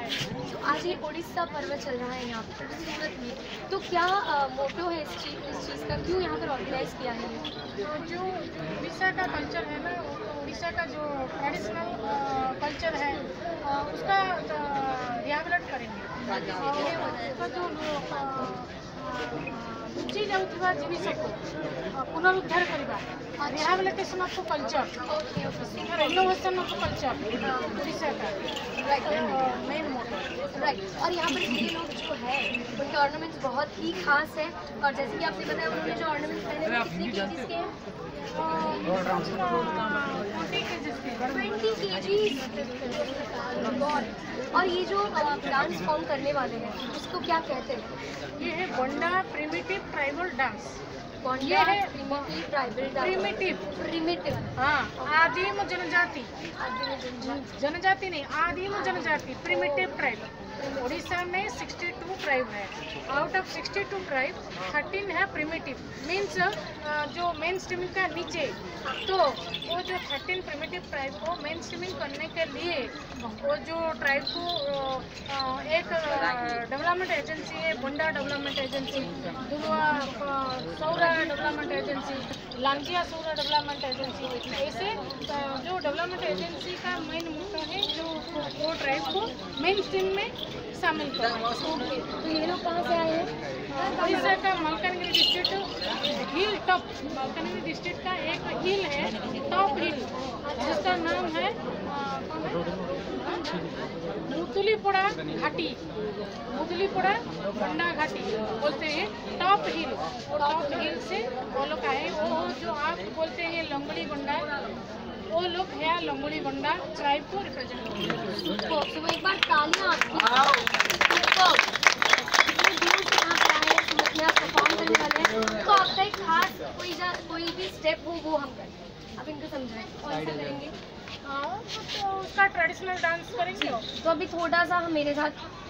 तो आज ये उड़ीसा पर्व चल रहा है यहाँ पर सूरत में, तो क्या मोटो है इस चीज़ का, क्यों यहाँ पर ऑर्गेनाइज किया है? तो जो उड़ीसा का कल्चर है ना, उड़ीसा का जो ट्रेडिशनल कल्चर है उसका रिहाबिलिट करेंगे। उसका जो लुचि जाऊଥିବା ଜିନିଷକୁ पुनरुद्धार करवा, rehabilitation of culture, innovation of culture Orissa का मेन मोटो। राइट। और यहाँ पर ये लोग जो है उनके ऑर्नामेंट्स बहुत ही खास है, और जैसे कि आपने बताया उन्होंने जो ऑर्नामेंट्स पहने हैं कितने केजीज के हैं? 20 केजीज। और ये जो डांस फॉर्म करने वाले हैं उसको क्या कहते हैं? ये है बोंडा प्रिमिटिव ट्राइबल डांस। ये है प्रिमिटिव ट्राइबल डांस। प्रिमिटिव, हाँ, आदिम जनजाति, जनजाति नहीं, आदिम जनजाति, प्रिमिटिव ट्राइब। उड़ीसा में 62 ट्राइब है। आउट ऑफ 62 ट्राइब 13 है प्रिमिटिव, मीन्स जो मेन स्ट्रीमिंग का नीचे। तो वो जो 13 प्रिमिटिव ट्राइब को मेन स्ट्रीमिंग करने के लिए वो जो ट्राइब को एक डेवलपमेंट एजेंसी है, Bonda development agency, Saora development agency, Lanjia Saora development agency, ऐसे जो डेवलपमेंट एजेंसी का मेन मोटो है जो वो ट्राइब को मेन स्ट्रीम में शामिल करना। तो ये लोग कहाँ से आए हैं? उड़ीसा का Malkangiri district hill top, Malkangiri district का एक हिल है टॉप हिल, जिसका नाम है मुतुलीपोड़ा घाटी, मुतुलीपोड़ा बंडा घाटी बोलते हैं, टॉप हिल। और टॉप हिल से वो लोग आए। वो जो आप बोलते हैं लंगड़ी बंडा, वो लोग है लंगड़ी बंडा ट्राइब को रिप्रेजेंट करते हैं। तो एक बार तालियां आपकी। इतने दूर से यहाँ पे आए हैं, सूरत में आप परफॉर्म करने वाले हैं, तो आपका एक खास कोई भी स्टेप हो वो हम करें, आप इनको समझाएं कौन सा करेंगे? तो उसका ट्रेडिशनल डांस करेंगे। तो अभी थोड़ा सा मेरे साथ